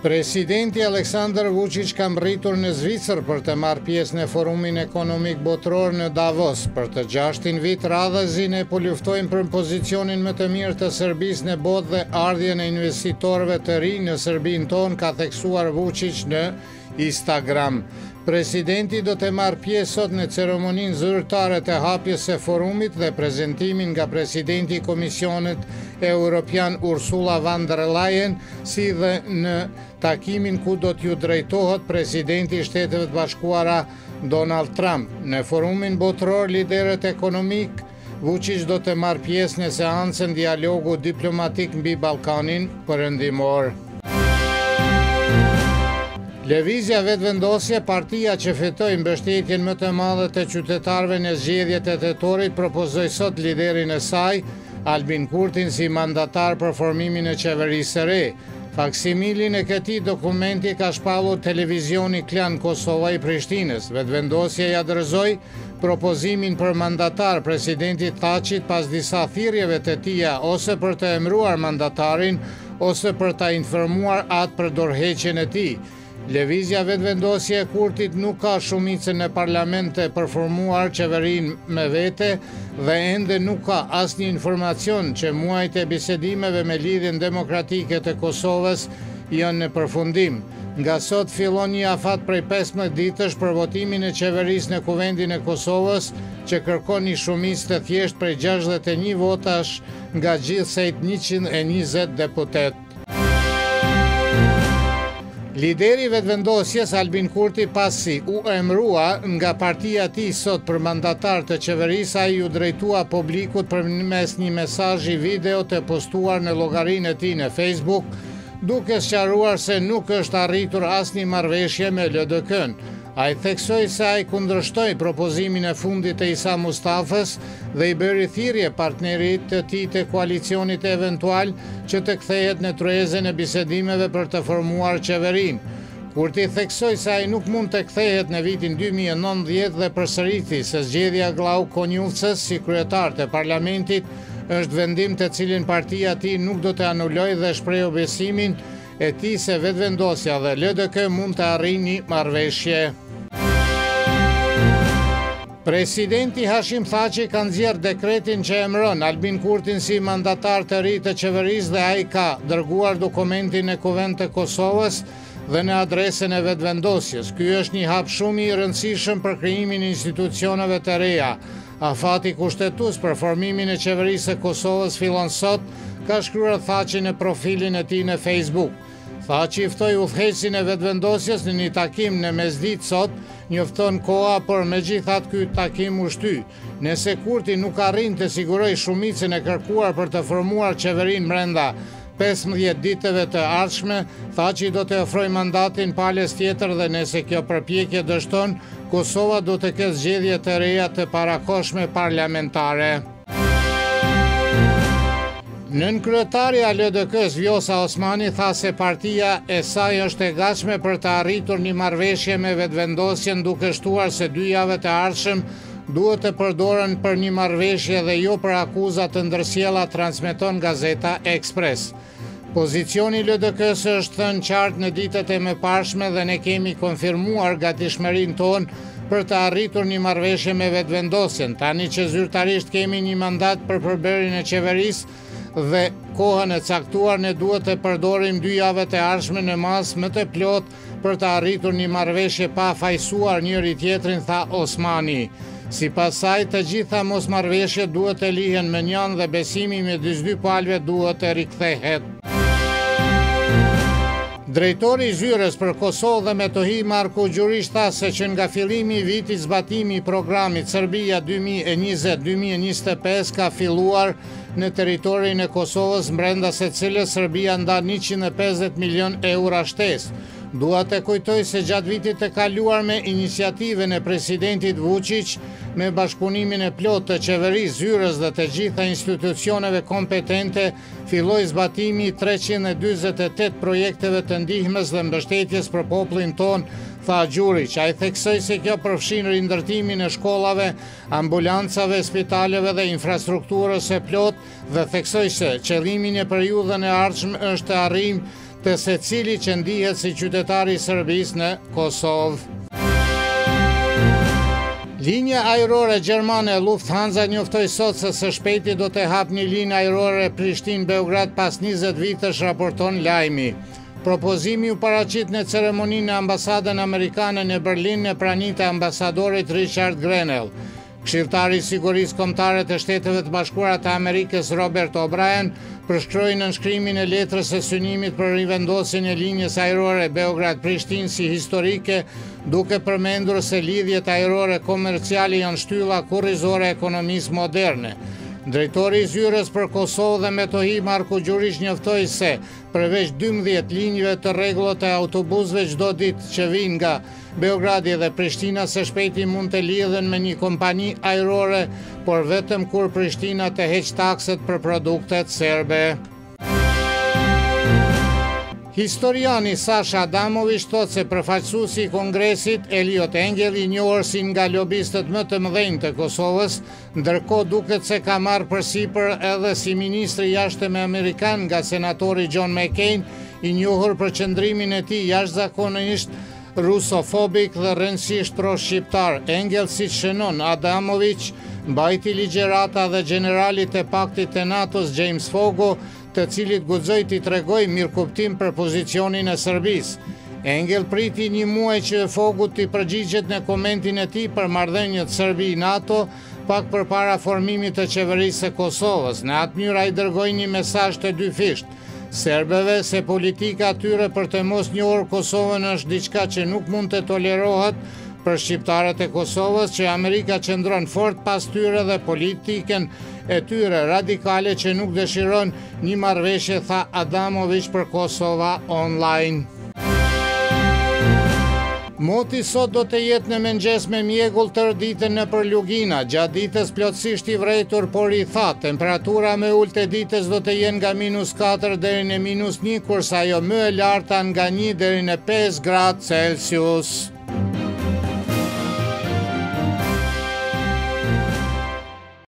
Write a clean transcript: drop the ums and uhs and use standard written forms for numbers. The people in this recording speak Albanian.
Presidenti Aleksandar Vučić ka mbërritur në Zvicër për të marrë pjesë në forumin ekonomik botror në Davos. Për të 6-tin vit radhëzi ne po luftojmë për pozicionin më të mirë të Serbisë në botë dhe ardhjen e investitorëve të rinj në Serbinë tonë, ka theksuar Vučić në Instagram. Presidenti do të marrë pjesë sot në ceremoninë zyrtare të hapjes së forumit dhe prezantimin nga presidenti i Komisionit Evropian Ursula von der Leyen, si dhe në takimin ku do t'ju drejtohet presidenti i Shteteve të Bashkuara Donald Trump. Në forumin botror liderët ekonomik, Vučić do të marrë pjesë në seancën dialogu diplomatik mbi Ballkanin Perëndimor. Lëvizja Vetëvendosje, partia që fitoi mbështetjen më të madhe të qytetarëve në zgjedhjet e tetorit, propozoi sot liderin e saj, Albin Kurtin, si mandatar për formimin e qeverisë së re. Faksimilin e këtij dokumenti ka shpallur televizioni Klan Kosova i Prishtinës. Vetëvendosja ja dorëzoi propozimin për mandatar presidentit Thaçit pas disa thirrjeve të tija, ose për të emëruar mandatarin ose për ta informuar atë për dorëheqjen e tij. Lëvizja Vetëvendosje e Kurtit nuk ka shumicën në parlament të përformuar qeverinë me vete dhe ende nuk ka asnjë informacion që muajt e bisedimeve me lidhjen demokratike të Kosovës janë në përfundim. Nga sot fillon një afat prej 15 ditësh për votimin e qeverisë në Kuvendin e Kosovës, që kërkon një shumicë të thjeshtë prej 61 votash nga gjithsejt 120 deputet. Lideri Vetëvendosjes Albin Kurti, pasi u emërua nga partia e tij sot për mandatar të qeverisë, ai u drejtua publikut përmes një mesazhi video të postuar në llogarinë e tij në Facebook, duke sqaruar se nuk është arritur asnjë marrëveshje me LDK-n. Ai theksoi se ai kundërshtoi propozimin e fundit të Isa Mustafës dhe i bëri thirrje partnerit të tij të koalicionit eventual që të kthehet në tryezën e bisedimeve për të formuar qeverinë. Kurti theksoi se ai nuk mund të kthehet në vitin 2019 dhe përsëriti se zgjedhja Glau Konjufcës si kryetar të parlamentit është vendim të cilin partia e tij nuk do të anulojë dhe shpreh besimin e tij se Vetëvendosja dhe LDK mund të arrijnë një marrëveshje. Presidenti Hashim Thaçi ka nxjerrë dekretin që emëron Albin Kurtin si mandatar të ri të qeverisë dhe ai ka dërguar dokumentin në Kuvend të Kosovës dhe në adresën e Vetëvendosjes. Ky është një hap shumë i rëndësishëm për krijimin e institucioneve të reja. Afati kushtetues për formimin e qeverisë së Kosovës fillon sot, ka shkruar Thaçi në profilin e tij në Facebook. Thaçi i ftoi udhëheqësin e Vetëvendosjes në një takim në mesditë sot, njofton koha, por megjithatë ky takim u shty. Nëse Kurti nuk arrin të sigurojë shumicën e kërkuar për të formuar qeverinë brenda 15 ditëve të ardhshme, Thaçi do të ofrojë mandatin palës tjetër dhe nëse kjo përpjekje dështon, Kosova do të ketë zgjedhje të reja të parakohshme parlamentare. Nënkryetaria e LDK-s Vjosa Osmani tha se partia e saj është e gatshme për të arritur një marrëveshje me Vetëvendosjen, duke shtuar se 2 javët e ardhshëm duhet të përdoren për një marrëveshje dhe jo për akuza të ndërsjella, transmeton gazeta Express. Pozicioni i LDK-s është thënë qartë në ditët e mëparshme dhe ne kemi konfirmuar gatishmërinë tonë për të arritur një marrëveshje me Vetëvendosjen. Tani që zyrtarisht kemi një mandat për përbërjen e qeverisë dhe kohën e caktuar, ne duhet të përdorim 2 javët e ardhshme në masë më të plot për të arritur një marrëveshje pa fajsuar njëri tjetrin, tha Osmani. Sipas saj, të gjitha mosmarrëveshjet duhet të lihen me njanë dhe besimi me 22 palëve duhet të rikthehet. Drejtori i zyrës për Kosovë dhe Metohi, Marko Gjurish, tha se që nga fillimi i vitit zbatimi i programit Serbia 2020-2025 ka filluar në territorin e Kosovës, brenda se cilës Serbia ndan 150 milion euro shtesë. Dua të kujtoj se gjatë vitit të kaluar me iniciativën e presidentit Vučić, me bashkëpunimin e plot të qeverisë, zyrës dhe të gjitha institucioneve kompetente, filloi zbatimi i 348 projekteve të ndihmës dhe mbështetjes për popullin ton, tha Gjurić. Ai theksoi se kjo përfshin rindërtimin e shkollave, ambulancave, spitaleve dhe infrastrukturës së plot dhe theksoi se qëllimi në periudhën e ardhshme është të arrijmë të secili që ndihet si qytetari i Serbisë në Kosovë. Linja ajrore gjermane Lufthansa njoftoi sot se së shpejti do të hapë një linjë ajrore Prishtinë-Beograd pas 20 vitesh, raporton lajmi. Propozimi u paraqit në ceremoninë në ambasadën amerikane në Berlin në praninë të ambasadorit Richard Grenell. Këshilltari i Sigurisë Kombëtare të Shteteve të Bashkuara të Amerikës Robert O'Brien përshkroi në nënshkrimin e letrës së synimit për rivendosjen e linjës ajrore Beograd-Prishtinë si historike, duke përmendur se lidhjet ajrore komerciale janë shtylla kurrizore e ekonomisë moderne. Drejtori i zyrës për Kosovë dhe Metohi Marko Gjurish njoftoi se përveç 12 linjëve të rregullt të autobusëve çdo ditë që vijnë nga Beogradi dhe Prishtina së shpejti mund të lidhen me një kompani ajrore, por vetëm kur Prishtina të heq takset për produktet serbe. Historiani Sasha Adamović thot se përfaqësuesi i Kongresit Eliot Engel, i njohur si nga lobistët më të mëdhenj të Kosovës, ndërkohë duket se ka marrë përsipër edhe si ministri i jashtëm amerikan nga senatori John McCain, i njohur për qëndrimin e tij jashtëzakonisht rusofobik dhe rëndësisht pro-shqiptar. Engel, siç shënon Adamović, mbajti ligjërata dhe generalit e paktit të NATO-s James Fogo, të cilit guxoi t'i tregoj mirëkuptim për pozicionin e Serbisë. Engel priti një muaj që Fogu t'i përgjigjet në komentin e tij për marrëdhëniet Serbi-NATO pak përpara formimit të qeverisë së Kosovës. Në atë mënyrë ai dërgoi një mesazh të dyfisht serbëve se politika e tyre për të mos njohur Kosovën është diçka që nuk mund të tolerohet për shqiptarët e Kosovës, që Amerika qëndron fort pas tyre dhe politikën e tyre radikale që nuk dëshiron një marrëveshje, tha Adamović për Kosova Online. Moti sot do të jetë në mëngjes me mjegull tërë ditën nëpër Lugina, gjatë ditës plotësisht i vrejtur, por i thatë. Temperatura më ulët e ditës do të jenë nga -4 deri në -1, kurse ajo më e larta nga 1 deri në 5 gradë Celsius.